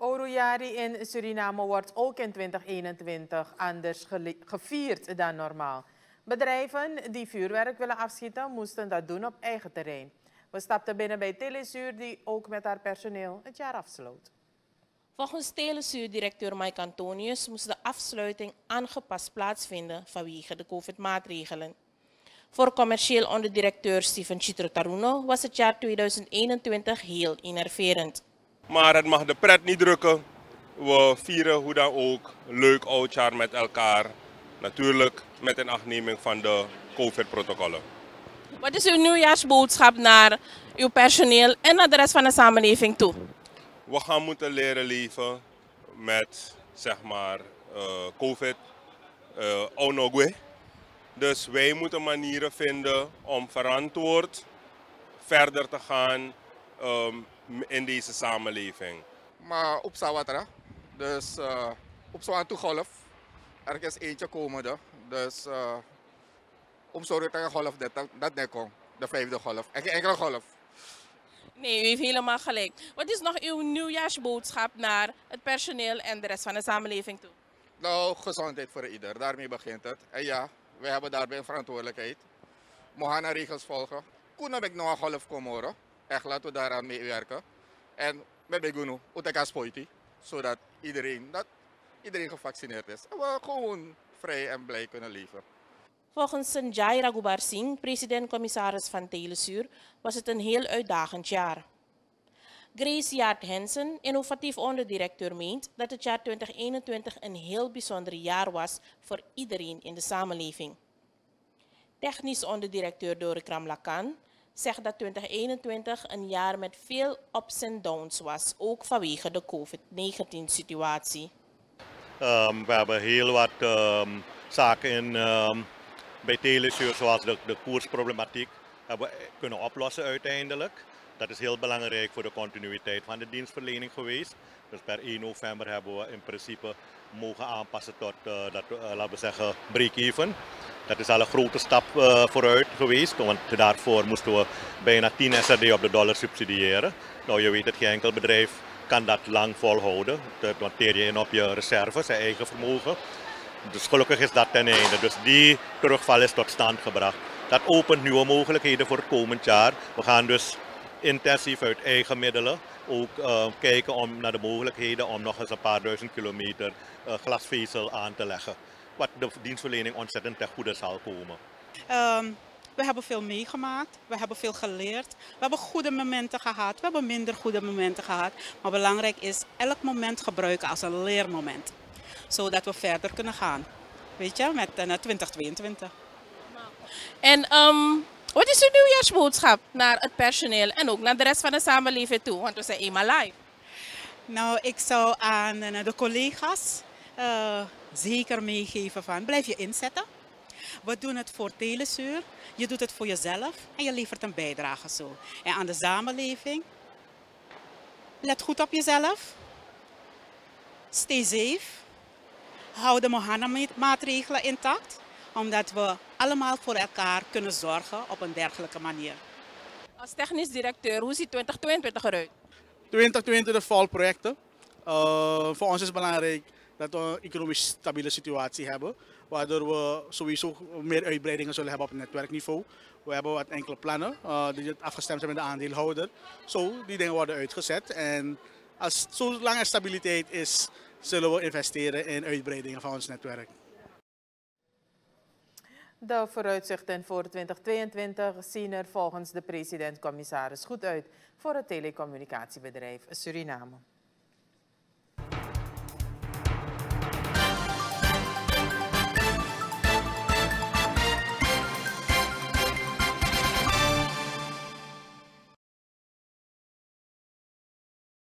Oudejari in Suriname wordt ook in 2021 anders gevierd dan normaal. Bedrijven die vuurwerk willen afschieten, moesten dat doen op eigen terrein. We stapten binnen bij Telesuur, die ook met haar personeel het jaar afsloot. Volgens Telesuur-directeur Mike Antonius moest de afsluiting aangepast plaatsvinden vanwege de COVID-maatregelen. Voor commercieel onderdirecteur Steven Chitrotaruno was het jaar 2021 heel enerverend. Maar het mag de pret niet drukken. We vieren hoe dan ook leuk oudjaar met elkaar. Natuurlijk met inachtneming van de COVID-protocollen. Wat is uw nieuwjaarsboodschap naar uw personeel en naar de rest van de samenleving toe? We gaan moeten leren leven met, zeg maar, COVID, onogwe. Dus wij moeten manieren vinden om verantwoord verder te gaan in deze samenleving. Maar op Sawatra, dus op zo'n golf, ergens eentje komende. Dus om zo te golf dat net komt, de 5e golf. En geen enkele golf. Nee, u heeft helemaal gelijk. Wat is nog uw nieuwjaarsboodschap naar het personeel en de rest van de samenleving toe? Nou, gezondheid voor ieder, daarmee begint het. En ja, wij hebben daarbij een verantwoordelijkheid. We gaan de regels volgen. Kunnen we nog een golf komen horen? Echt, laten we daaraan meewerken. En met Begunu, Uteka Spoiti, zodat iedereen gevaccineerd is. En we gewoon vrij en blij kunnen leven. Volgens Sanjay Raghubar Singh, president-commissaris van Telesuur, was het een heel uitdagend jaar. Grace Jaart Hensen, innovatief onderdirecteur, meent dat het jaar 2021 een heel bijzonder jaar was voor iedereen in de samenleving. Technisch onderdirecteur Dore Kramlakan zegt dat 2021 een jaar met veel ups en downs was, ook vanwege de COVID-19-situatie. We hebben heel wat zaken bij Telesuur, zoals de koersproblematiek, hebben we kunnen oplossen uiteindelijk. Dat is heel belangrijk voor de continuïteit van de dienstverlening geweest. Dus per 1 november hebben we in principe mogen aanpassen tot, laten we zeggen, break-even. Dat is al een grote stap vooruit geweest, want daarvoor moesten we bijna 10 SRD op de dollar subsidiëren. Nou, je weet het, geen enkel bedrijf kan dat lang volhouden. Dat noteer je in op je reserves, je eigen vermogen. Dus gelukkig is dat ten einde. Dus die terugval is tot stand gebracht. Dat opent nieuwe mogelijkheden voor het komend jaar. We gaan dus intensief uit eigen middelen ook kijken naar de mogelijkheden om nog eens een paar duizend kilometer glasvezel aan te leggen. Wat de dienstverlening ontzettend ten goede zal komen. We hebben veel meegemaakt, we hebben veel geleerd. We hebben goede momenten gehad, we hebben minder goede momenten gehad. Maar belangrijk is elk moment gebruiken als een leermoment. Zodat we verder kunnen gaan, weet je, met 2022. En wat is uw nieuwjaarsboodschap naar het personeel en ook naar de rest van de samenleving toe? Want we zijn eenmaal live. Nou, ik zou aan de collega's zeker meegeven van blijf je inzetten. We doen het voor Telesuur, je doet het voor jezelf en je levert een bijdrage zo. En aan de samenleving, let goed op jezelf, stay safe, hou de Mohana-maatregelen intact, omdat we allemaal voor elkaar kunnen zorgen op een dergelijke manier. Als technisch directeur, hoe ziet 2022 eruit? 2022 vol projecten. Voor ons is het belangrijk dat we een economisch stabiele situatie hebben, waardoor we sowieso meer uitbreidingen zullen hebben op netwerkniveau. We hebben wat enkele plannen die afgestemd zijn met de aandeelhouder. Die dingen worden uitgezet en zolang er stabiliteit is, zullen we investeren in uitbreidingen van ons netwerk. De vooruitzichten voor 2022 zien er volgens de president-commissaris goed uit voor het telecommunicatiebedrijf Suriname.